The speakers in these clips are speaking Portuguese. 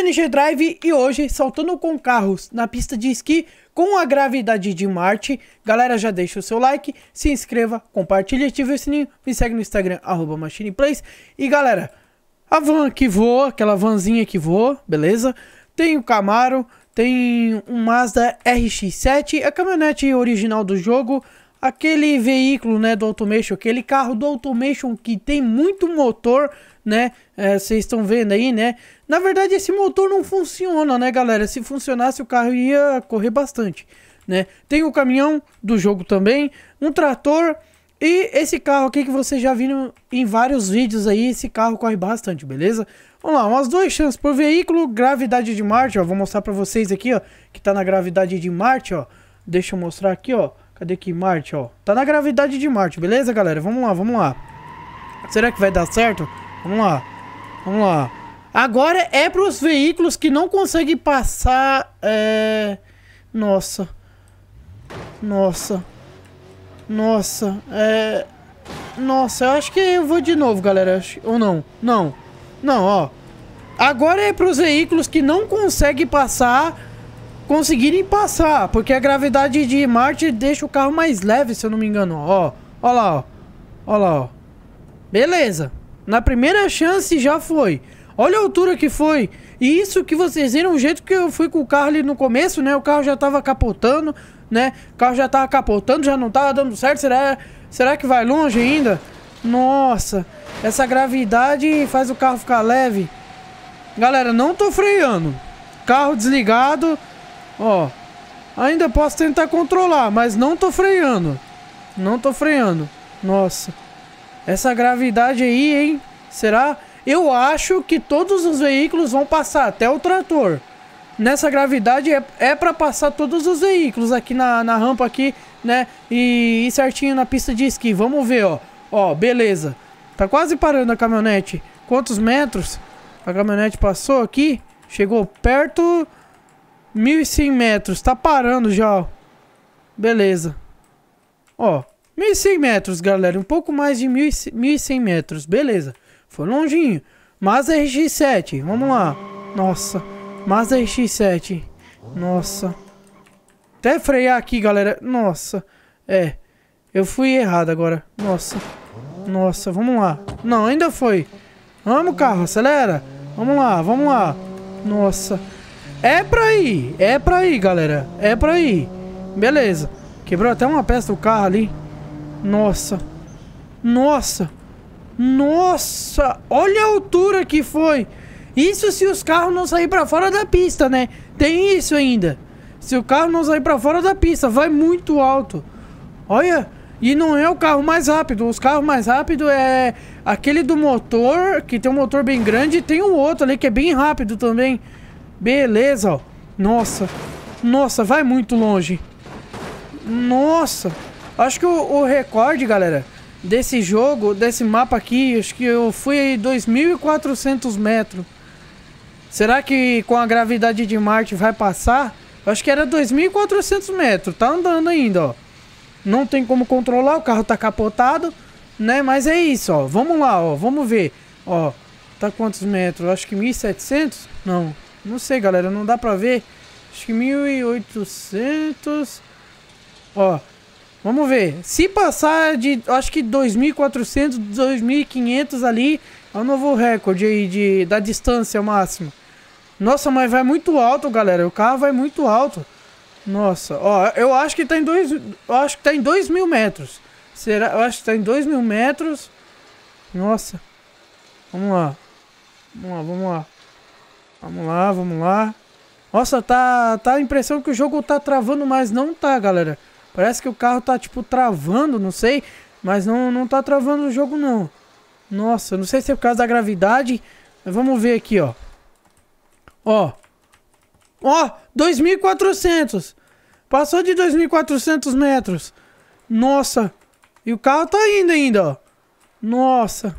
NG Drive e hoje saltando com carros na pista de esqui com a gravidade de Marte. Galera, já deixa o seu like, se inscreva, compartilha, ative o sininho, me segue no Instagram @machineplays. E galera, a van que voa, aquela vanzinha que voa, beleza? Tem o Camaro, tem um Mazda RX-7, a caminhonete original do jogo, aquele veículo, né, do Automation, aquele carro do Automation que tem muito motor, né, vocês estão vendo aí, né? Na verdade esse motor não funciona, né, galera? Se funcionasse o carro ia correr bastante, né? Tem o caminhão do jogo também, um trator e esse carro aqui que vocês já viram em vários vídeos aí, esse carro corre bastante, beleza? Vamos lá, umas 2 chances por veículo, gravidade de Marte, ó, vou mostrar pra vocês aqui, ó, que tá na gravidade de Marte, ó. Deixa eu mostrar aqui, ó, cadê aqui Marte, ó, tá na gravidade de Marte, beleza, galera? Vamos lá, vamos lá. Será que vai dar certo? Vamos lá, vamos lá. Agora é para os veículos que não conseguem passar. Nossa, nossa, nossa, nossa. Eu acho que eu vou de novo, galera. Ou não? Não, não, ó. Agora é para os veículos que não conseguem passar, conseguirem passar, porque a gravidade de Marte deixa o carro mais leve, se eu não me engano. Ó, ó lá, ó, ó lá, ó. Beleza. Na primeira chance já foi. Olha a altura que foi. E isso que vocês viram, o jeito que eu fui com o carro ali no começo, né? O carro já tava capotando, né? O carro já tava capotando, já não tava dando certo. Será que vai longe ainda? Nossa, essa gravidade faz o carro ficar leve. Galera, não tô freando. Carro desligado. Ó, ainda posso tentar controlar, mas não tô freando. Não tô freando. Nossa, essa gravidade aí, hein? Será? Eu acho que todos os veículos vão passar, até o trator. Nessa gravidade é para passar todos os veículos aqui na rampa aqui, né? E certinho na pista de esqui. Vamos ver, ó. Ó, beleza. Tá quase parando a caminhonete. Quantos metros a caminhonete passou aqui? Chegou perto, 1.100 metros. Tá parando já, ó. Beleza. Ó, 1.100 metros, galera. Um pouco mais de 1.100 metros. Beleza. Foi longinho. Mazda RX-7. Vamos lá. Nossa. Mazda RX-7. Nossa. Até frear aqui, galera. Nossa. Eu fui errado agora. Nossa. Nossa. Vamos lá. Não, ainda foi. Vamos, carro. Acelera. Vamos lá. Vamos lá. Nossa. É pra ir. É pra ir, galera. É pra ir. Beleza. Quebrou até uma peça do carro ali. Nossa. Nossa. Nossa, olha a altura que foi. Isso se os carros não saírem pra fora da pista, né? Tem isso ainda. Se o carro não sair pra fora da pista, vai muito alto. Olha, e não é o carro mais rápido. Os carros mais rápidos é aquele do motor, que tem um motor bem grande, e tem um outro ali que é bem rápido também. Beleza, ó. Nossa, nossa, vai muito longe. Nossa, acho que o recorde, galera, desse jogo, desse mapa aqui, acho que eu fui 2.400 metros. Será que com a gravidade de Marte vai passar? Eu acho que era 2.400 metros. Tá andando ainda, ó. Não tem como controlar, o carro tá capotado, né? Mas é isso, ó. Vamos lá, ó. Vamos ver. Ó, tá quantos metros? Acho que 1.700? Não, não sei, galera. Não dá pra ver. Acho que 1.800. Ó. Vamos ver. Se passar de, acho que 2.400, 2.500 ali, é o novo recorde aí da distância máxima. Nossa, mas vai muito alto, galera. O carro vai muito alto. Nossa, ó, eu acho que tá em 2.000 metros. Será? Eu acho que tá em 2.000 metros. Nossa. Vamos lá. Vamos lá, vamos lá. Vamos lá, vamos lá. Nossa, tá a impressão que o jogo tá travando, mas não tá, galera. Parece que o carro tá, tipo, travando, não sei. Mas não tá travando o jogo, não. Nossa, não sei se é por causa da gravidade. Mas vamos ver aqui, ó. Ó. Ó, 2.400. Passou de 2.400 metros. Nossa. E o carro tá indo ainda, ó. Nossa.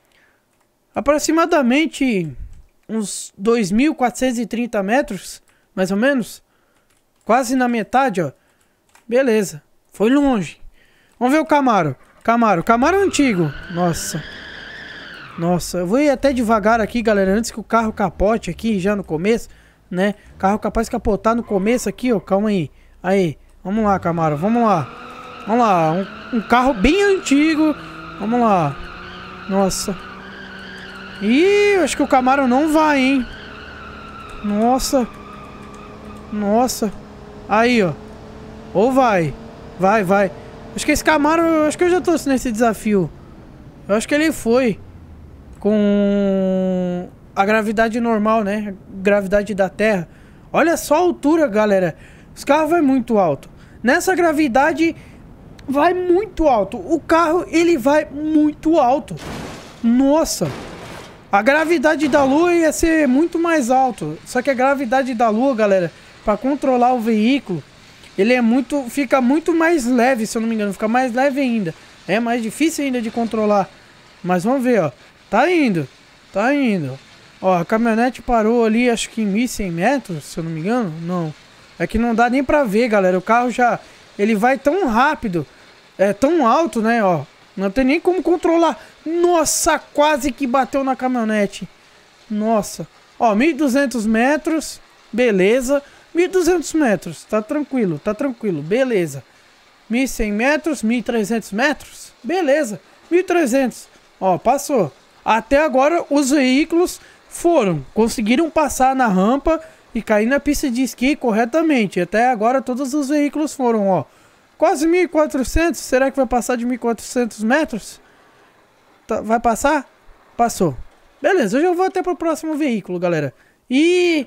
Aproximadamente uns 2.430 metros, mais ou menos. Quase na metade, ó. Beleza, foi longe. Vamos ver o Camaro. Camaro antigo. Nossa. Nossa, eu vou ir até devagar aqui, galera, antes que o carro capote aqui, já no começo, né? Carro capaz de capotar no começo aqui, ó, calma aí. Aí, vamos lá, Camaro, vamos lá. Vamos lá, um carro bem antigo. Vamos lá. Nossa. Ih, acho que o Camaro não vai, hein? Nossa. Nossa. Aí, ó. Ou vai. Vai, vai. Acho que esse Camaro, acho que eu já tô nesse desafio. Eu acho que ele foi com a gravidade normal, né? Gravidade da Terra. Olha só a altura, galera. Os carros vai muito alto. Nessa gravidade vai muito alto. O carro, ele vai muito alto. Nossa. A gravidade da Lua ia ser muito mais alto. Só que a gravidade da Lua, galera, para controlar o veículo, ele é muito, fica muito mais leve, se eu não me engano. Fica mais leve ainda. É mais difícil ainda de controlar. Mas vamos ver, ó. Tá indo. Tá indo. Ó, a caminhonete parou ali, acho que em 1.100 metros, se eu não me engano. Não. É que não dá nem pra ver, galera. O carro já... Ele vai tão rápido. É tão alto, né, ó. Não tem nem como controlar. Nossa, quase que bateu na caminhonete. Nossa. Ó, 1.200 metros. Beleza. 1.200 metros. Tá tranquilo, tá tranquilo. Beleza. 1.100 metros, 1.300 metros. Beleza. 1.300. Ó, passou. Até agora os veículos conseguiram passar na rampa e cair na pista de esqui corretamente. Até agora todos os veículos foram, ó. Quase 1.400. Será que vai passar de 1.400 metros? Tá, vai passar? Passou. Beleza, eu já vou até pro próximo veículo, galera. E...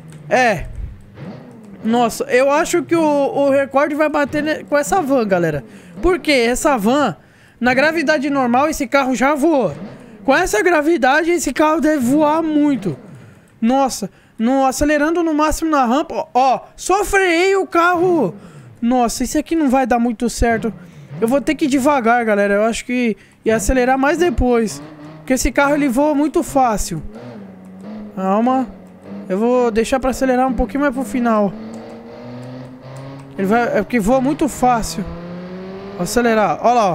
Nossa, eu acho que o recorde vai bater com essa van, galera. Porque essa van, na gravidade normal, esse carro já voa. Com essa gravidade, esse carro deve voar muito. Nossa, acelerando no máximo na rampa. Ó, só freiei o carro. Nossa, isso aqui não vai dar muito certo. Eu vou ter que ir devagar, galera. Eu acho que ia acelerar mais depois. Porque esse carro, ele voa muito fácil. Calma. Eu vou deixar pra acelerar um pouquinho mais pro final. Ele vai... É porque voa muito fácil. Vou acelerar. Olha lá, ó.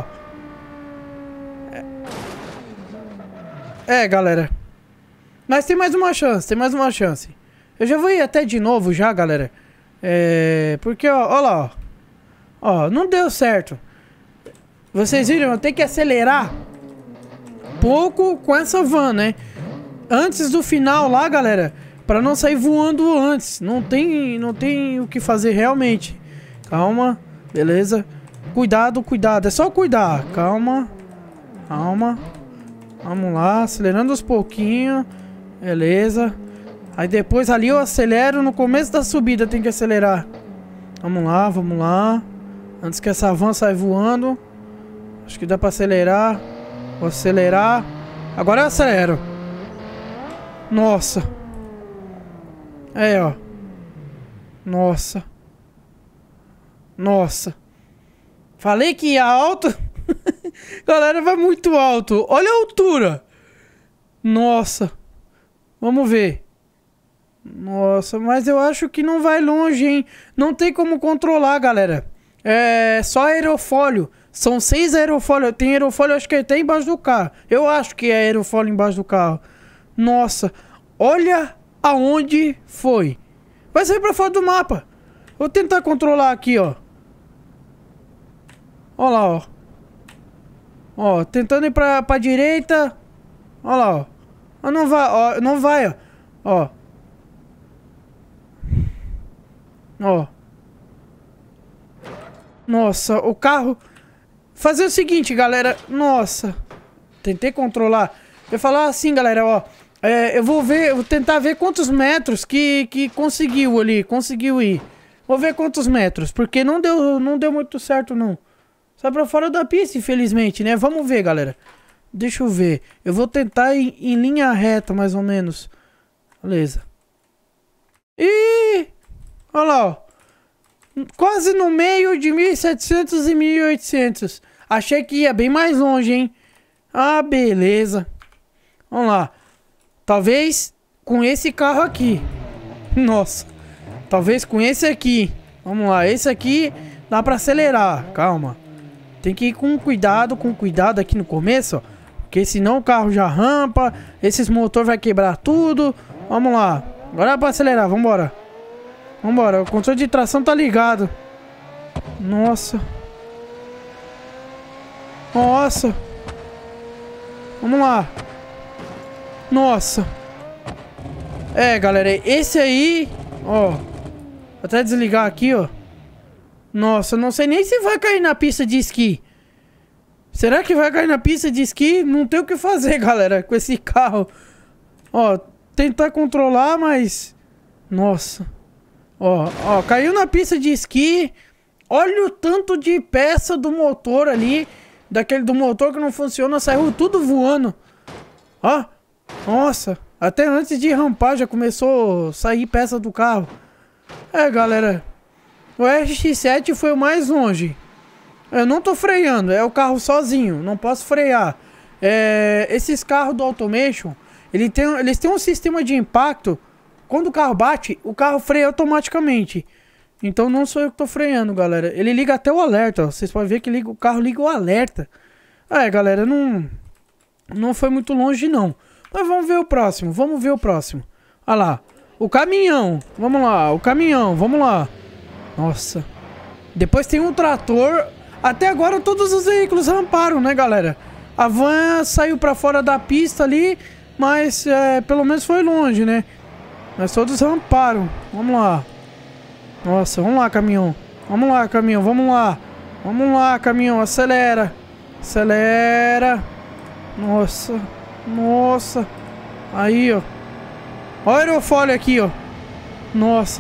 Galera. Mas tem mais uma chance, tem mais uma chance. Eu já vou ir até de novo já, galera. Porque, ó, olha lá, ó. Ó, não deu certo. Vocês viram? Eu tenho que acelerar pouco com essa van, né? Antes do final lá, galera. Pra não sair voando antes. Não tem o que fazer realmente. Calma. Beleza. Cuidado, cuidado. É só cuidar. Calma. Calma. Vamos lá. Acelerando aos pouquinhos. Beleza. Aí depois ali eu acelero. No começo da subida tem que acelerar. Vamos lá, vamos lá. Antes que essa van saia voando. Acho que dá pra acelerar. Vou acelerar. Agora eu acelero. Nossa. Ó. Nossa. Nossa. Falei que ia alto. Galera, vai muito alto. Olha a altura. Nossa. Vamos ver. Nossa, mas eu acho que não vai longe, hein? Não tem como controlar, galera. É só aerofólio. São 6 aerofólios. Tem aerofólio, acho que até embaixo do carro. Eu acho que é aerofólio embaixo do carro. Nossa. Olha aonde foi. Vai sair pra fora do mapa. Vou tentar controlar aqui, ó. Olha lá, ó. Ó, tentando ir pra direita. Olha lá, ó. Ó, não vai, ó. Não vai, ó. Ó. Ó. Nossa, o carro... Fazer o seguinte, galera. Nossa. Tentei controlar. Eu falar assim, galera, ó. Eu vou tentar ver quantos metros que conseguiu ali. Conseguiu ir. Vou ver quantos metros. Porque não deu muito certo, não. Sai pra fora da pista, infelizmente, né? Vamos ver, galera. Deixa eu ver. Eu vou tentar ir em linha reta, mais ou menos. Beleza. Ih! Olha lá, ó. Quase no meio de 1.700 e 1.800. Achei que ia bem mais longe, hein? Ah, beleza. Vamos lá. Talvez com esse carro aqui. Nossa. Talvez com esse aqui. Vamos lá. Esse aqui dá pra acelerar. Calma. Tem que ir com cuidado aqui no começo, ó. Porque senão o carro já rampa. Esses motores vai quebrar tudo. Vamos lá. Agora é pra acelerar, vambora. Vambora, o controle de tração tá ligado. Nossa. Nossa. Vamos lá. Nossa. É, galera, esse aí, ó. Vou até desligar aqui, ó. Nossa, não sei nem se vai cair na pista de esqui. Será que vai cair na pista de esqui? Não tem o que fazer, galera, com esse carro. Ó, tentar controlar, mas... Nossa. Ó, caiu na pista de esqui. Olha o tanto de peça do motor ali. Daquele do motor que não funciona, saiu tudo voando. Ó, nossa. Até antes de rampar já começou a sair peça do carro. É, galera. O RX-7 foi o mais longe. Eu não tô freando, é o carro sozinho. Não posso frear. Esses carros do Automation, eles têm um sistema de impacto. Quando o carro bate, o carro freia automaticamente. Então não sou eu que tô freando, galera. Ele liga até o alerta, ó. Vocês podem ver que o carro liga o alerta. Galera, não foi muito longe, não. Mas vamos ver o próximo, vamos ver o próximo. Olha lá, o caminhão. Vamos lá, o caminhão, vamos lá. Nossa. Depois tem um trator. Até agora todos os veículos ramparam, né, galera? A van saiu pra fora da pista ali, mas pelo menos foi longe, né? Mas todos ramparam. Vamos lá. Nossa, vamos lá, caminhão. Vamos lá, caminhão, vamos lá. Vamos lá, caminhão, acelera. Acelera. Nossa. Nossa. Aí, ó. Olha o aerofólio aqui, ó. Nossa.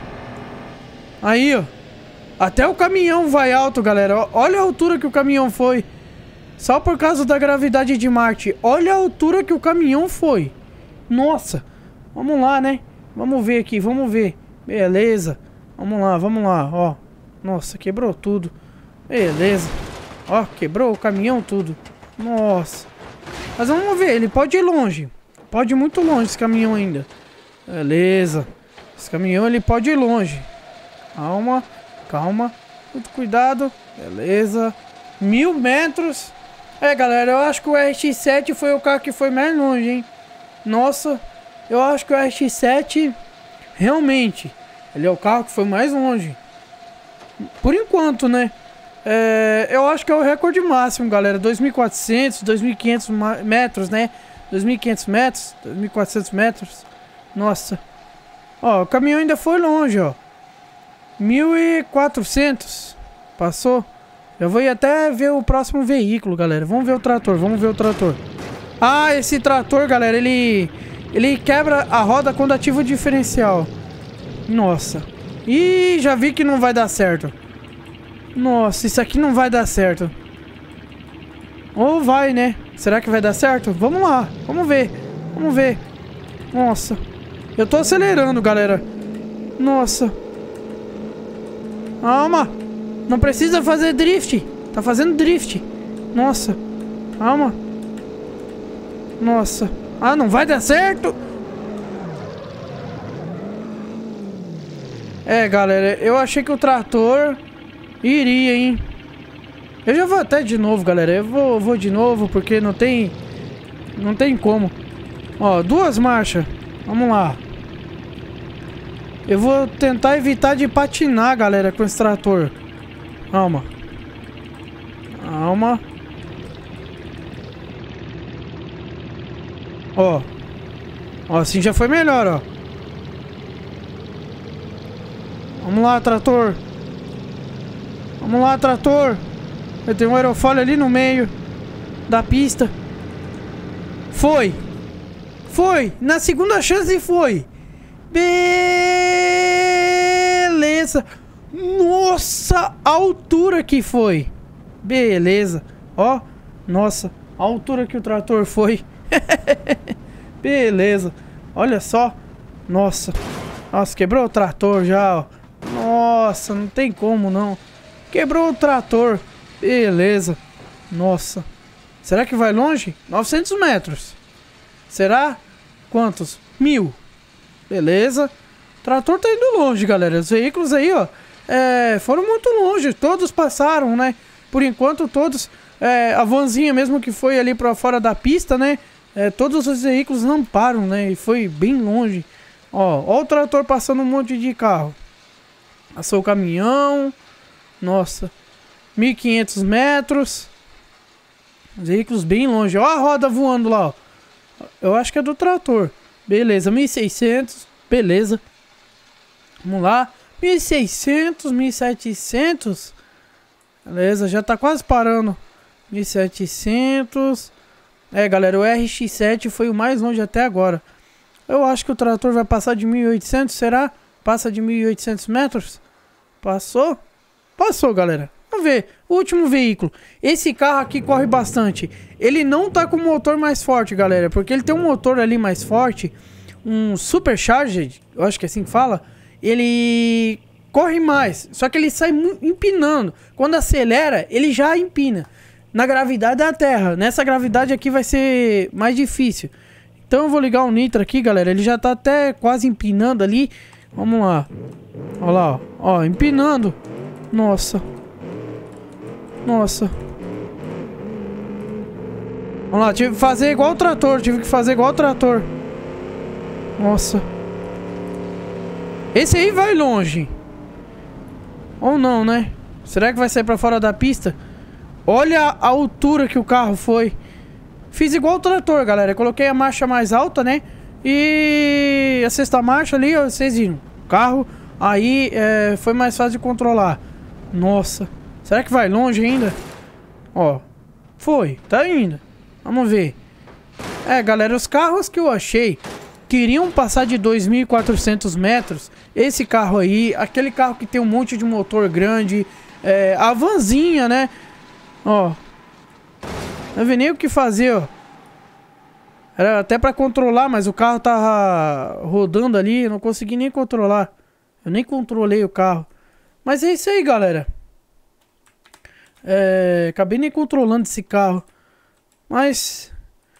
Aí, ó. Até o caminhão vai alto, galera. Olha a altura que o caminhão foi. Só por causa da gravidade de Marte. Olha a altura que o caminhão foi. Nossa. Vamos lá, né? Vamos ver aqui, vamos ver. Beleza. Vamos lá, ó. Nossa, quebrou tudo. Beleza. Ó, quebrou o caminhão tudo. Nossa. Mas vamos ver, ele pode ir longe. Pode ir muito longe esse caminhão ainda. Beleza. Esse caminhão, ele pode ir longe. Calma, calma. Muito cuidado. Beleza. 1000 metros. Galera, eu acho que o RX-7 foi o carro que foi mais longe, hein? Nossa. Eu acho que o RX-7... Realmente... Ele é o carro que foi mais longe. Por enquanto, né? Eu acho que é o recorde máximo, galera. 2.400, 2.500 metros, né? 2.500 metros, 2.400 metros. Nossa. Ó, o caminhão ainda foi longe, ó. 1.400. Passou. Eu vou ir até ver o próximo veículo, galera. Vamos ver o trator, vamos ver o trator. Ah, esse trator, galera, ele quebra a roda quando ativa o diferencial. Nossa. Ih, já vi que não vai dar certo. Nossa, isso aqui não vai dar certo. Ou vai, né? Será que vai dar certo? Vamos lá, vamos ver. Vamos ver. Nossa. Eu tô acelerando, galera. Nossa. Calma. Não precisa fazer drift. Tá fazendo drift. Nossa. Calma. Nossa. Ah, não vai dar certo. Galera, eu achei que o trator iria, hein? Eu já vou até de novo, galera. Eu vou de novo porque não tem como. Ó, 2 marchas. Vamos lá. Eu vou tentar evitar de patinar, galera, com esse trator. Calma. Calma. Ó. Ó, assim já foi melhor, ó. Vamos lá, trator. Vamos lá, trator. Eu tenho um aerofólio ali no meio da pista. Foi. Foi. Na segunda chance foi. Beleza. Nossa, a altura que foi. Beleza. Ó. Nossa, a altura que o trator foi. Beleza. Olha só. Nossa. Nossa, quebrou o trator já, ó. Nossa, não tem como não. Quebrou o trator. Beleza. Nossa. Será que vai longe? 900 metros. Será? Quantos? 1000. Beleza. O trator tá indo longe, galera. Os veículos aí, ó, foram muito longe. Todos passaram, né? Por enquanto, todos a vanzinha mesmo que foi ali pra fora da pista, né? Todos os veículos não param, né? E foi bem longe. Ó o trator passando um monte de carro. Passou o caminhão. Nossa. 1.500 metros. Os veículos bem longe. Ó a roda voando lá, ó. Eu acho que é do trator. Beleza, 1.600. Beleza. Vamos lá. 1.600, 1.700. Beleza, já tá quase parando. 1.700. Galera, o RX-7 foi o mais longe até agora. Eu acho que o trator vai passar de 1.800, será? Passa de 1.800 metros? Passou? Passou, galera. Vamos ver. O último veículo. Esse carro aqui corre bastante. Ele não tá com o motor mais forte, galera. Porque ele tem um motor ali mais forte. Um Supercharged. Eu acho que é assim que fala. Ele corre mais. Só que ele sai empinando. Quando acelera, ele já empina. Na gravidade da Terra. Nessa gravidade aqui vai ser mais difícil. Então eu vou ligar o nitro aqui, galera. Ele já tá até quase empinando ali. Vamos lá. Olha lá, ó. Empinando. Nossa. Nossa. Vamos lá, tive que fazer igual o trator. Nossa. Esse aí vai longe. Ou não, né? Será que vai sair pra fora da pista? Olha a altura que o carro foi. Fiz igual o trator, galera. Coloquei a marcha mais alta, né? E a sexta marcha ali, ó, vocês viram. O carro aí foi mais fácil de controlar. Nossa. Será que vai longe ainda? Ó. Foi. Tá indo. Vamos ver. Galera, os carros que eu achei queriam passar de 2.400 metros. Esse carro aí, aquele carro que tem um monte de motor grande, a vanzinha, né? Ó. Não vi nem o que fazer, ó. Era até pra controlar, mas o carro tava rodando ali, eu não consegui nem controlar. Eu nem controlei o carro. Mas é isso aí, galera. Acabei nem controlando esse carro. Mas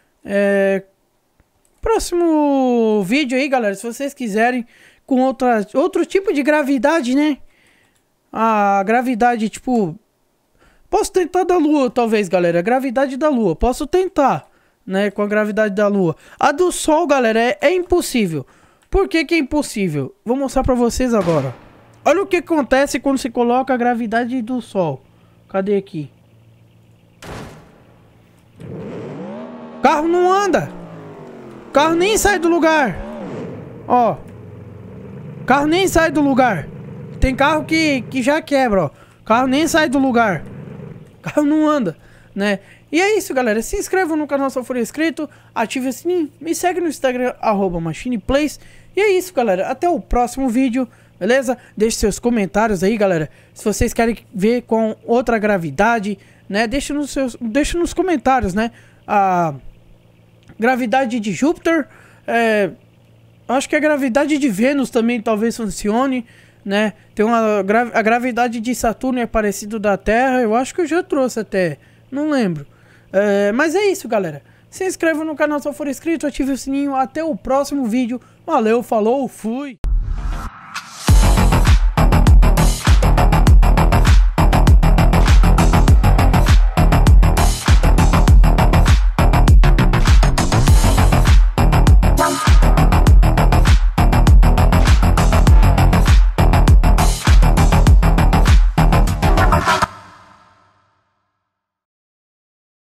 próximo vídeo aí, galera, se vocês quiserem, com outro tipo de gravidade, né? A gravidade, tipo... Posso tentar da Lua, talvez, galera. A gravidade da Lua. Posso tentar, né? Com a gravidade da Lua. A do Sol, galera, é impossível. Por que que é impossível? Vou mostrar pra vocês agora. Olha o que acontece quando se coloca a gravidade do Sol. Cadê aqui? O carro não anda. O carro nem sai do lugar. Ó. O carro nem sai do lugar. Tem carro que já quebra, ó. O carro nem sai do lugar. O carro não anda, né? E é isso, galera. Se inscreva no canal se não for inscrito. Ative o sininho. Me segue no Instagram, @machineplays. E é isso, galera. Até o próximo vídeo, beleza? Deixe seus comentários aí, galera. Se vocês querem ver com outra gravidade, né? Deixe nos comentários, né? A gravidade de Júpiter. Acho que a gravidade de Vênus também talvez funcione, né? Tem a gravidade de Saturno é parecido da Terra. Eu acho que eu já trouxe até. Não lembro. Mas é isso, galera. Se inscreva no canal se não for inscrito. Ative o sininho. Até o próximo vídeo. Valeu, falou, fui!